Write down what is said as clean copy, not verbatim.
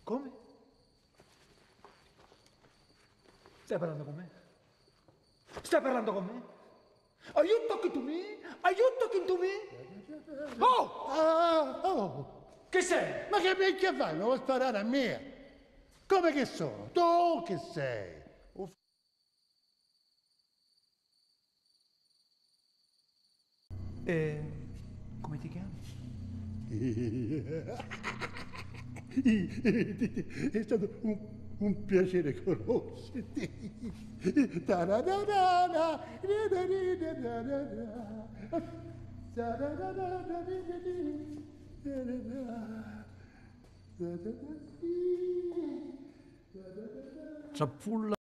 Come? Stai parlando con me? Stai parlando con me? Are you talking to me? Are you talking to me? Oh! Oh! Che sei? Ma che minchia fai? Mi vuoi sparare a me? Come che sono? Tu che sei? Come ti chiami? È stato un piacere conoscerti. Taradadada, Trappulla.